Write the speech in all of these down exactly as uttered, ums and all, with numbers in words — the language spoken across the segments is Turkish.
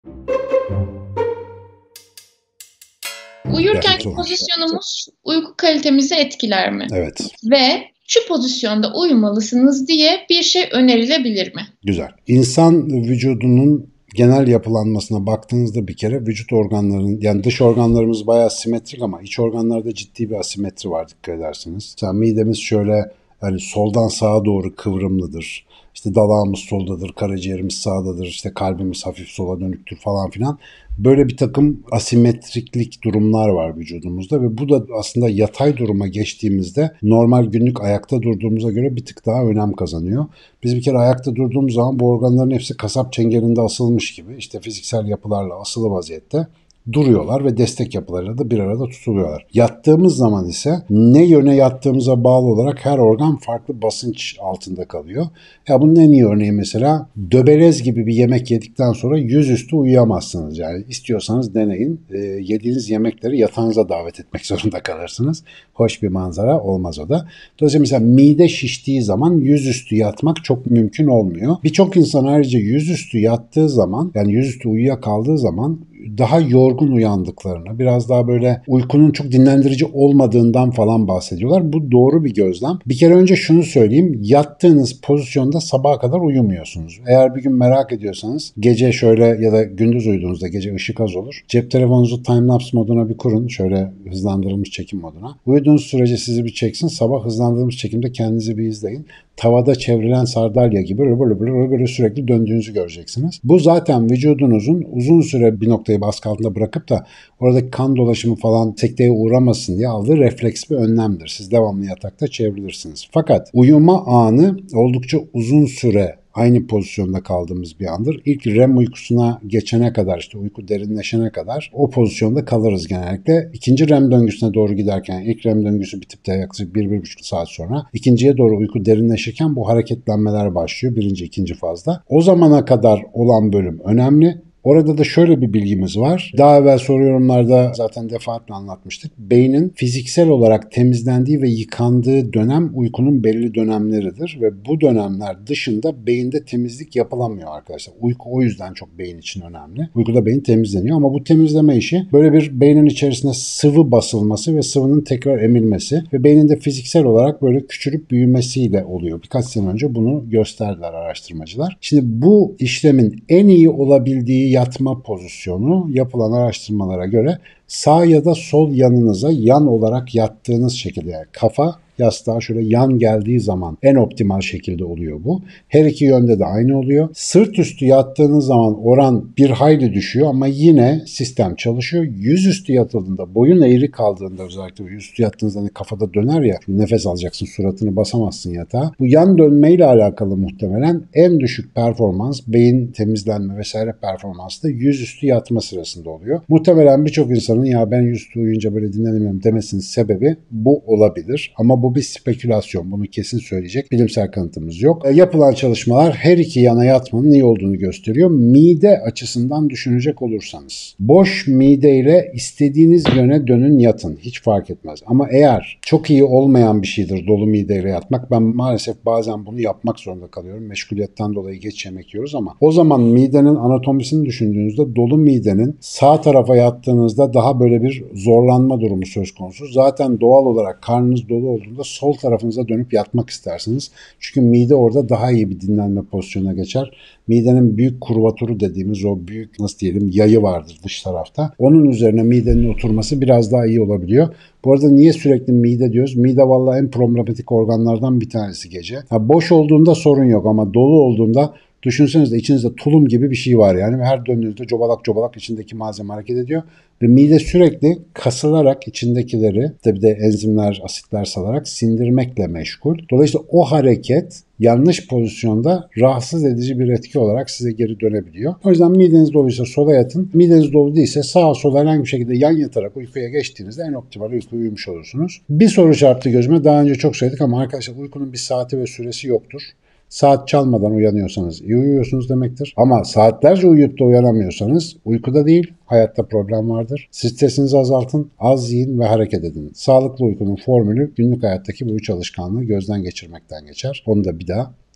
Uyurkenki Gerçekten. pozisyonumuz uyku kalitemizi etkiler mi? Evet. Ve şu pozisyonda uyumalısınız diye bir şey önerilebilir mi? Güzel. İnsan vücudunun genel yapılanmasına baktığınızda bir kere vücut organlarının, yani dış organlarımız bayağı simetrik ama iç organlarda ciddi bir asimetri var, dikkat ederseniz. Mesela midemiz şöyle hani soldan sağa doğru kıvrımlıdır. İşte dalağımız soldadır, karaciğerimiz sağdadır, işte kalbimiz hafif sola dönüktür falan filan. Böyle bir takım asimetriklik durumlar var vücudumuzda ve bu da aslında yatay duruma geçtiğimizde normal günlük ayakta durduğumuza göre bir tık daha önem kazanıyor. Biz bir kere ayakta durduğumuz zaman bu organların hepsi kasap çengelinde asılmış gibi, işte fiziksel yapılarla asılı vaziyette duruyorlar ve destek yapılarıyla da bir arada tutuluyorlar. Yattığımız zaman ise ne yöne yattığımıza bağlı olarak her organ farklı basınç altında kalıyor. Ya bunun en iyi örneği mesela döbelez gibi bir yemek yedikten sonra yüzüstü uyuyamazsınız. Yani istiyorsanız deneyin. E, yediğiniz yemekleri yatağınıza davet etmek zorunda kalırsınız. Hoş bir manzara olmaz o da. Dolayısıyla mesela mide şiştiği zaman yüzüstü yatmak çok mümkün olmuyor. Birçok insan ayrıca yüzüstü yattığı zaman, yani yüzüstü uyuyakaldığı zaman daha yorgun uyandıklarını, biraz daha böyle uykunun çok dinlendirici olmadığından falan bahsediyorlar. Bu doğru bir gözlem. Bir kere önce şunu söyleyeyim. Yattığınız pozisyonda sabaha kadar uyumuyorsunuz. Eğer bir gün merak ediyorsanız gece şöyle ya da gündüz uyuduğunuzda, gece ışık az olur, cep telefonunuzu timelapse moduna bir kurun. Şöyle hızlandırılmış çekim moduna. Uyuduğunuz sürece sizi bir çeksin. Sabah hızlandırılmış çekimde kendinizi bir izleyin. Tavada çevrilen sardalya gibi böyle böyle böyle, böyle sürekli döndüğünüzü göreceksiniz. Bu zaten vücudunuzun uzun süre bir noktayı baskı altında bırakıp da oradaki kan dolaşımı falan sekteye uğramasın diye aldığı refleks bir önlemdir. Siz devamlı yatakta çevrilirsiniz. Fakat uyuma anı oldukça uzun süre aynı pozisyonda kaldığımız bir andır. İlk R E M uykusuna geçene kadar, işte uyku derinleşene kadar o pozisyonda kalırız genellikle. İkinci R E M döngüsüne doğru giderken, ilk R E M döngüsü bitip de yaklaşık bir bir buçuk saat sonra ikinciye doğru uyku derinleşirken bu hareketlenmeler başlıyor. Birinci, ikinci fazda. O zamana kadar olan bölüm önemli. Orada da şöyle bir bilgimiz var. Daha evvel soru yorumlarda zaten defaatle anlatmıştık. Beynin fiziksel olarak temizlendiği ve yıkandığı dönem uykunun belli dönemleridir ve bu dönemler dışında beyinde temizlik yapılamıyor arkadaşlar. Uyku o yüzden çok beyin için önemli. Uykuda beyin temizleniyor ama bu temizleme işi böyle bir beynin içerisine sıvı basılması ve sıvının tekrar emilmesi ve beynin de fiziksel olarak böyle küçülüp büyümesiyle oluyor. Birkaç sene önce bunu gösterdiler araştırmacılar. Şimdi bu işlemin en iyi olabildiği yatma pozisyonu yapılan araştırmalara göre sağ ya da sol yanınıza yan olarak yattığınız şekilde, yani kafa yastığa şöyle yan geldiği zaman en optimal şekilde oluyor bu. Her iki yönde de aynı oluyor. Sırt üstü yattığınız zaman oran bir hayli düşüyor ama yine sistem çalışıyor. Yüzüstü yatıldığında, boyun eğri kaldığında, özellikle yüzüstü yattığınızda hani kafada döner ya, nefes alacaksın, suratını basamazsın yatağa. Bu yan dönmeyle alakalı muhtemelen en düşük performans, beyin temizlenme vesaire performansı da yüzüstü yatma sırasında oluyor. Muhtemelen birçok insanın ya ben yüzüstü uyuyunca böyle dinlenemiyorum demesinin sebebi bu olabilir. Ama bu bir spekülasyon. Bunu kesin söyleyecek bilimsel kanıtımız yok. E, yapılan çalışmalar her iki yana yatmanın iyi olduğunu gösteriyor. Mide açısından düşünecek olursanız, boş mideyle istediğiniz yöne dönün yatın. Hiç fark etmez. Ama eğer çok iyi olmayan bir şeydir dolu mideyle yatmak, ben maalesef bazen bunu yapmak zorunda kalıyorum. Meşguliyetten dolayı geç yemek yiyoruz ama o zaman midenin anatomisini düşündüğünüzde dolu midenin sağ tarafa yattığınızda daha böyle bir zorlanma durumu söz konusu. Zaten doğal olarak karnınız dolu olduğunda sol tarafınıza dönüp yatmak istersiniz. Çünkü mide orada daha iyi bir dinlenme pozisyonuna geçer. Midenin büyük kurvaturu dediğimiz o büyük, nasıl diyelim, yayı vardır dış tarafta. Onun üzerine midenin oturması biraz daha iyi olabiliyor. Bu arada niye sürekli mide diyoruz? Mide vallahi en problematik organlardan bir tanesi gece. Ha, boş olduğunda sorun yok ama dolu olduğunda düşünsenize içinizde tulum gibi bir şey var yani. Her döndüğünüzde cobalak cobalak içindeki malzeme hareket ediyor. Ve mide sürekli kasılarak içindekileri, tabii de enzimler, asitler salarak sindirmekle meşgul. Dolayısıyla o hareket yanlış pozisyonda rahatsız edici bir etki olarak size geri dönebiliyor. O yüzden mideniz doluysa sola yatın. Mideniz dolu değilse sağa sola herhangi bir şekilde yan yatarak uykuya geçtiğinizde en optimal uykuya uyumuş olursunuz. Bir soru çarptı gözüme. Daha önce çok söyledik ama arkadaşlar, uykunun bir saati ve süresi yoktur. Saat çalmadan uyanıyorsanız iyi uyuyorsunuz demektir. Ama saatlerce uyuyup da uyanamıyorsanız uykuda değil, hayatta problem vardır. Stresinizi azaltın, az yiyin ve hareket edin. Sağlıklı uykunun formülü günlük hayattaki bu üç alışkanlığı gözden geçirmekten geçer. Onu da bir daha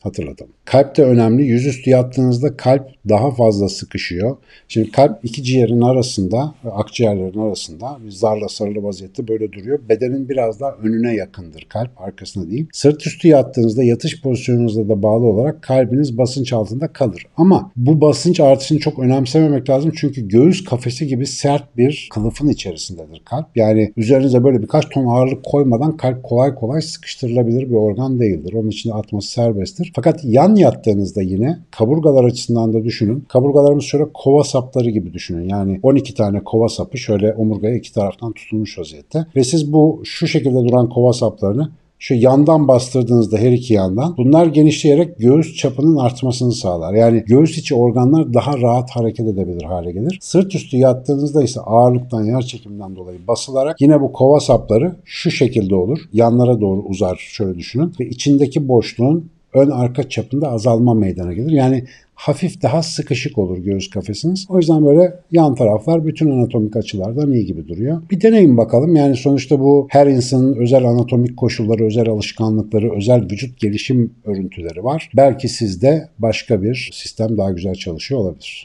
Hatırlatalım. Kalp de önemli. Yüzüstü yattığınızda kalp daha fazla sıkışıyor. Şimdi kalp iki ciğerin arasında, akciğerlerin arasında zarla sarılı vaziyette böyle duruyor. Bedenin biraz daha önüne yakındır kalp, arkasına değil. Sırt üstü yattığınızda yatış pozisyonunuzla da bağlı olarak kalbiniz basınç altında kalır. Ama bu basınç artışını çok önemsememek lazım. Çünkü göğüs kafesi gibi sert bir kılıfın içerisindedir kalp. Yani üzerinize böyle birkaç ton ağırlık koymadan kalp kolay kolay sıkıştırılabilir bir organ değildir. Onun için de atması serbesttir. Fakat yan yattığınızda yine kaburgalar açısından da düşünün. Kaburgalarımız şöyle kova sapları gibi düşünün. Yani on iki tane kova sapı şöyle omurgaya iki taraftan tutulmuş vaziyette. Ve siz bu şu şekilde duran kova saplarını şu yandan bastırdığınızda her iki yandan bunlar genişleyerek göğüs çapının artmasını sağlar. Yani göğüs içi organlar daha rahat hareket edebilir hale gelir. Sırt üstü yattığınızda ise ağırlıktan, yer çekiminden dolayı basılarak yine bu kova sapları şu şekilde olur. Yanlara doğru uzar şöyle düşünün ve içindeki boşluğun ön arka çapında azalma meydana gelir. Yani hafif daha sıkışık olur göğüs kafesiniz. O yüzden böyle yan taraflar bütün anatomik açılardan iyi gibi duruyor. Bir deneyin bakalım. Yani sonuçta bu her insanın özel anatomik koşulları, özel alışkanlıkları, özel vücut gelişim örüntüleri var. Belki sizde başka bir sistem daha güzel çalışıyor olabilir.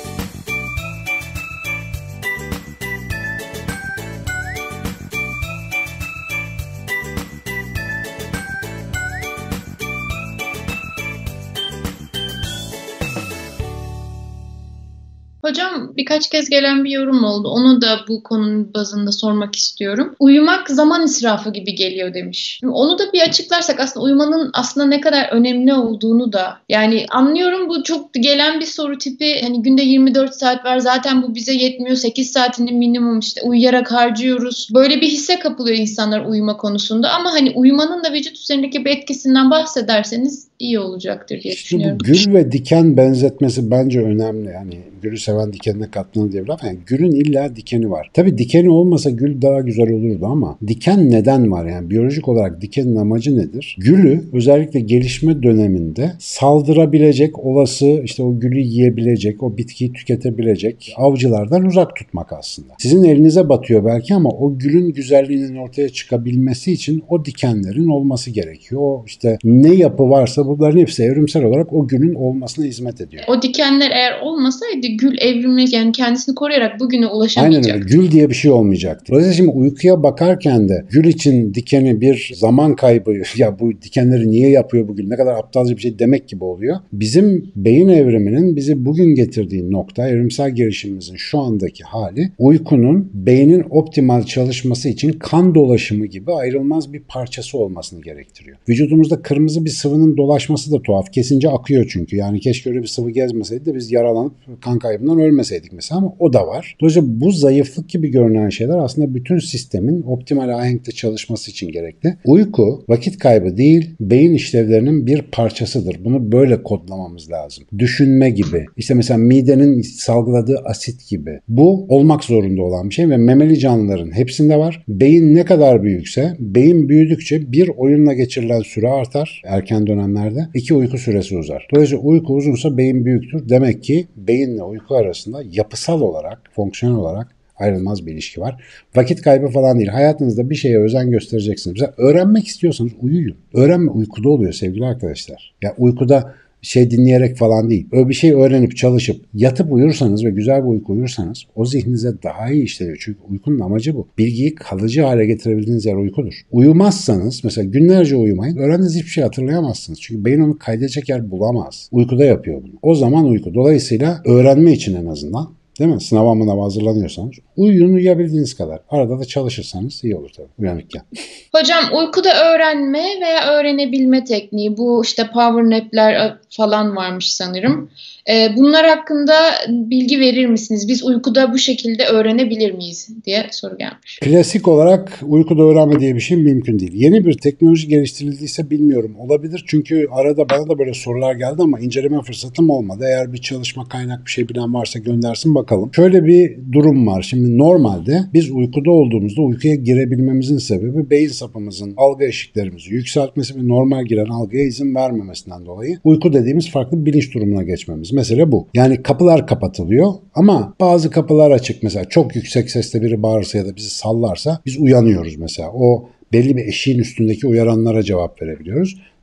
Hocam birkaç kez gelen bir yorum oldu. Onu da bu konunun bazında sormak istiyorum. Uyumak zaman israfı gibi geliyor demiş. Onu da bir açıklarsak aslında uyumanın aslında ne kadar önemli olduğunu da. Yani anlıyorum bu çok gelen bir soru tipi. Hani günde yirmi dört saat var zaten bu bize yetmiyor. sekiz saatini minimum işte uyuyarak harcıyoruz. Böyle bir hisse kapılıyor insanlar uyuma konusunda. Ama hani uyumanın da vücut üzerindeki bir etkisinden bahsederseniz iyi olacaktır diye işte düşünüyorum. Bu gül ve diken benzetmesi bence önemli. Yani gülü seven dikenine katlanır diye bir laf. Yani gülün illa dikeni var. Tabii dikeni olmasa gül daha güzel olurdu ama diken neden var? Yani biyolojik olarak dikenin amacı nedir? Gülü özellikle gelişme döneminde saldırabilecek, olası işte o gülü yiyebilecek, o bitkiyi tüketebilecek avcılardan uzak tutmak aslında. Sizin elinize batıyor belki ama o gülün güzelliğinin ortaya çıkabilmesi için o dikenlerin olması gerekiyor. O işte ne yapı varsa bunların hepsi evrimsel olarak o gülün olmasına hizmet ediyor. O dikenler eğer olmasaydı gül evrimle yani kendisini koruyarak bugüne ulaşamayacaktı. Aynen öyle. Gül diye bir şey olmayacaktı. Dolayısıyla şimdi uykuya bakarken de gül için dikeni bir zaman kaybı, ya bu dikenleri niye yapıyor bugün, ne kadar aptalca bir şey demek gibi oluyor. Bizim beyin evriminin bizi bugün getirdiği nokta, evrimsel gelişimimizin şu andaki hali, uykunun beynin optimal çalışması için kan dolaşımı gibi ayrılmaz bir parçası olmasını gerektiriyor. Vücudumuzda kırmızı bir sıvının dolaşması da tuhaf. Kesince akıyor çünkü. Yani keşke öyle bir sıvı gezmeseydi de biz yaralanıp kan kaybından ölmeseydik mesela, ama o da var. Dolayısıyla bu zayıflık gibi görünen şeyler aslında bütün sistemin optimal ahenkle çalışması için gerekli. Uyku vakit kaybı değil, beyin işlevlerinin bir parçasıdır. Bunu böyle kodlamamız lazım. Düşünme gibi. İşte mesela midenin salgıladığı asit gibi. Bu olmak zorunda olan bir şey ve memeli canlıların hepsinde var. Beyin ne kadar büyükse, beyin büyüdükçe bir oyunla geçirilen süre artar erken dönemlerde. iki uyku süresi uzar. Dolayısıyla uyku uzunsa beyin büyüktür. Demek ki beyinle uyku arasında yapısal olarak, fonksiyonel olarak ayrılmaz bir ilişki var. Vakit kaybı falan değil. Hayatınızda bir şeye özen göstereceksiniz. Mesela öğrenmek istiyorsanız uyuyun. Öğrenme uykuda oluyor sevgili arkadaşlar. Ya uykuda şey dinleyerek falan değil. Öyle bir şey öğrenip çalışıp yatıp uyursanız ve güzel bir uyku uyursanız o zihninize daha iyi işliyor. Çünkü uykunun amacı bu. Bilgiyi kalıcı hale getirebildiğiniz yer uykudur. Uyumazsanız mesela günlerce uyumayın. Öğrendiğiniz hiçbir şey hatırlayamazsınız. Çünkü beyin onu kaydedecek yer bulamaz. Uykuda yapıyor bunu. O zaman uyku. Dolayısıyla öğrenme için en azından, değil mi? Sınava mınava hazırlanıyorsanız uyuyun, uyuyabildiğiniz kadar. Arada da çalışırsanız iyi olur tabii uyanıkken. Hocam uykuda öğrenme veya öğrenebilme tekniği, bu işte power nap'ler falan varmış sanırım. Ee, bunlar hakkında bilgi verir misiniz? Biz uykuda bu şekilde öğrenebilir miyiz diye soru gelmiş. Klasik olarak uykuda öğrenme diye bir şey mümkün değil. Yeni bir teknoloji geliştirildiyse bilmiyorum. Olabilir çünkü arada bana da böyle sorular geldi ama inceleme fırsatım olmadı. Eğer bir çalışma kaynak bir şey bilen varsa göndersin bakalım. Şöyle bir durum var. Şimdi normalde biz uykuda olduğumuzda uykuya girebilmemizin sebebi beyin sapımızın algı eşiklerimizi yükseltmesi ve normal giren algıya izin vermemesinden dolayı uyku dediğimiz farklı bir bilinç durumuna geçmemiz. Mesele bu. Yani kapılar kapatılıyor ama bazı kapılar açık. Mesela çok yüksek sesle biri bağırsa ya da bizi sallarsa biz uyanıyoruz mesela. O belli bir eşiğin üstündeki uyaranlara cevap verebiliyoruz.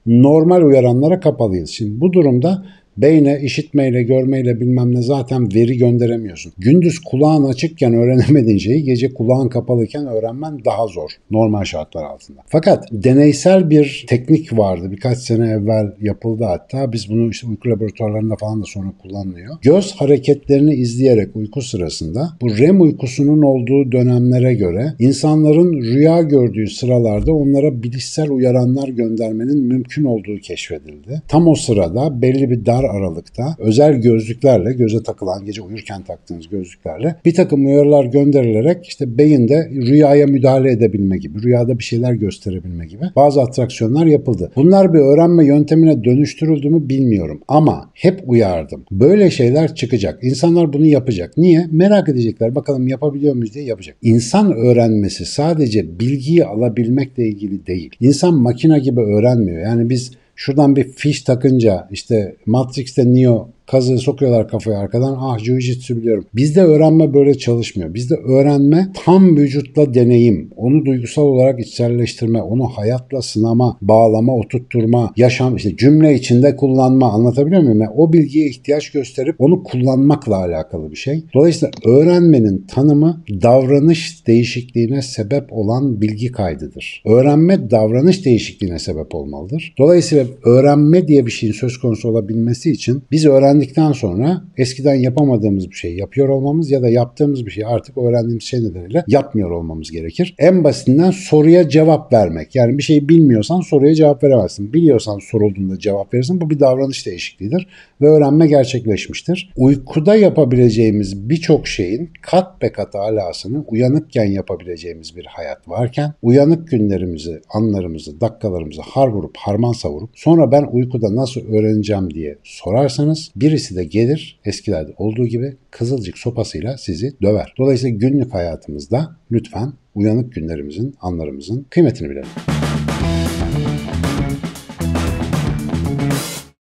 normal uyaranlara kapalıyız. Şimdi bu durumda beyne işitmeyle, görmeyle bilmem ne zaten veri gönderemiyorsun. Gündüz kulağın açıkken öğrenemediğin şeyi gece kulağın kapalıyken öğrenmen daha zor normal şartlar altında. Fakat deneysel bir teknik vardı. Birkaç sene evvel yapıldı hatta. Biz bunu işte uyku laboratuvarlarında falan da sonra kullanılıyor. Göz hareketlerini izleyerek uyku sırasında bu R E M uykusunun olduğu dönemlere göre insanların rüya gördüğü sıralarda onlara bilişsel uyaranlar göndermenin mümkün olduğu keşfedildi. Tam o sırada belli bir dar aralıkta özel gözlüklerle, göze takılan, gece uyurken taktığınız gözlüklerle bir takım uyarılar gönderilerek işte beyinde rüyaya müdahale edebilme gibi, rüyada bir şeyler gösterebilme gibi bazı atraksiyonlar yapıldı. Bunlar bir öğrenme yöntemine dönüştürüldü mü bilmiyorum ama hep uyardım. Böyle şeyler çıkacak. İnsanlar bunu yapacak. Niye? Merak edecekler. Bakalım yapabiliyor muyuz diye yapacak. İnsan öğrenmesi sadece bilgiyi alabilmekle ilgili değil. İnsan makine gibi öğrenmiyor. Yani biz şuradan bir fiş takınca işte Matrix'te Neo kazığı sokuyorlar kafaya arkadan. Ah jiu-jitsu biliyorum. Bizde öğrenme böyle çalışmıyor. Bizde öğrenme tam vücutla deneyim. Onu duygusal olarak içselleştirme. Onu hayatla sınama, bağlama, oturtturma, yaşam, işte cümle içinde kullanma. Anlatabiliyor muyum? Yani o bilgiye ihtiyaç gösterip onu kullanmakla alakalı bir şey. Dolayısıyla öğrenmenin tanımı davranış değişikliğine sebep olan bilgi kaydıdır. Öğrenme davranış değişikliğine sebep olmalıdır. Dolayısıyla öğrenme diye bir şeyin söz konusu olabilmesi için biz öğrendik Öğrendikten sonra eskiden yapamadığımız bir şey yapıyor olmamız ya da yaptığımız bir şey artık öğrendiğimiz şey nedeniyle yapmıyor olmamız gerekir. En basitinden soruya cevap vermek. Yani bir şeyi bilmiyorsan soruya cevap veremezsin. Biliyorsan sorulduğunda cevap verirsin. Bu bir davranış değişikliğidir ve öğrenme gerçekleşmiştir. Uykuda yapabileceğimiz birçok şeyin kat be kat alasını uyanıkken yapabileceğimiz bir hayat varken uyanık günlerimizi, anlarımızı, dakikalarımızı har vurup harman savurup sonra ben uykuda nasıl öğreneceğim diye sorarsanız birisi de gelir eskilerde olduğu gibi kızılcık sopasıyla sizi döver. Dolayısıyla günlük hayatımızda lütfen uyanık günlerimizin, anlarımızın kıymetini bilelim.